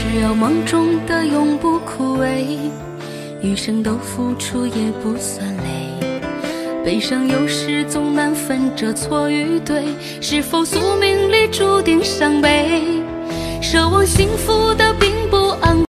只要梦中的永不枯萎，余生都付出也不算累。悲伤有时总难分这错与对，是否宿命里注定伤悲？奢望幸福的并不昂贵。